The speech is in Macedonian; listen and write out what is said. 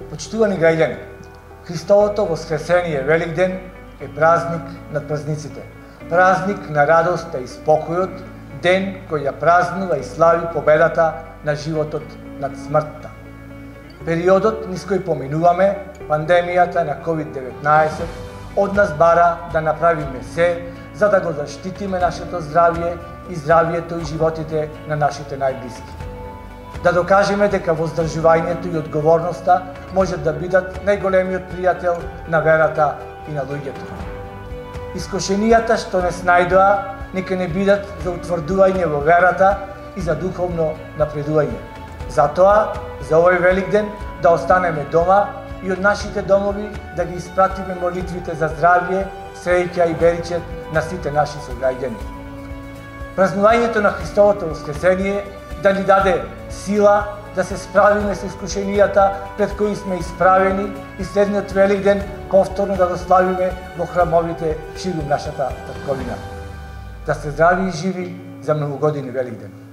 Почитувани гаѓани, Христовото воскресение Великден е празник над празниците, празник на радоста и спокојот, ден кој ја празнува и слави победата на животот над смртта. Периодот низ кој поминуваме, пандемијата на COVID-19, од нас бара да направиме се за да го заштитиме нашето здравје и здравјето и животите на нашите најблиски. Да докажеме дека воздржувањето и одговорноста можат да бидат најголемиот пријател на верата и на луѓето. Искушенијата што не снајдоа, нека не бидат за утврдување во верата и за духовно напредување. Затоа, за овој Великден да останеме дома и од нашите домови да ги испратиме молитвите за здравје, среќа и беричет на сите наши сограѓани. Празнувањето на Христовото воскресение да ни даде сила да се справиме со искушенијата пред кои сме исправени и следниот Великден повторно да го славиме во храмовите ширум нашата татковина. Да сте здрави и живи за многогодини Великден.